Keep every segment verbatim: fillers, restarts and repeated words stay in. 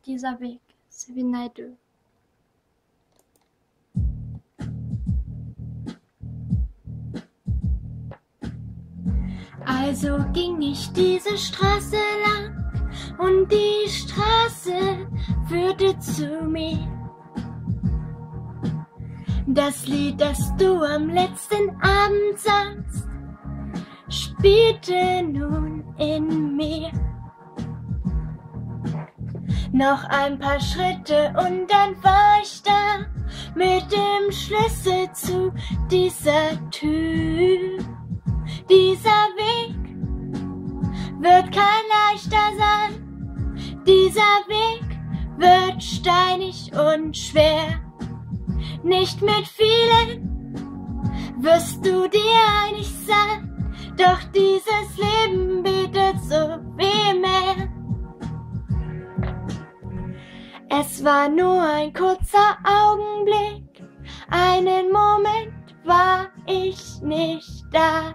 dieser Weg, Sevinaydu. Also ging ich diese Straße lang und die Straße führte zu mir. Das Lied, das du am letzten Abend sangst, spielte nun in mir. Noch ein paar Schritte und dann war ich da mit dem Schlüssel zu dieser Tür. Dieser Weg wird kein leichter sein, dieser Weg wird steinig und schwer. Nicht mit vielen wirst du dir einig sein, doch dieses Leben bietet so viel mehr. Es war nur ein kurzer Augenblick, einen Moment war ich nicht da.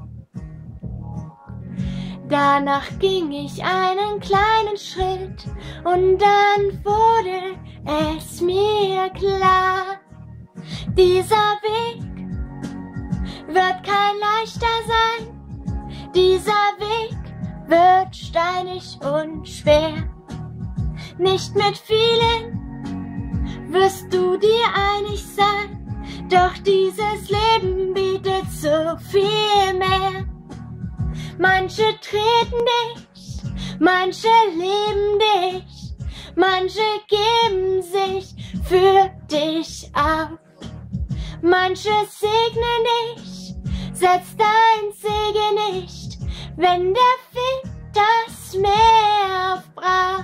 Danach ging ich einen kleinen Schritt und dann wurde es mir klar. Dieser Weg wird kein leichter sein, dieser Weg wird steinig und schwer. Nicht mit vielen wirst du dir einig sein, doch dieses Leben bietet so viel mehr. Manche treten dich, manche lieben dich, manche geben sich für dich auf. Manche segnen dich, setz dein Segen nicht, wenn der Wind das Meer aufbracht.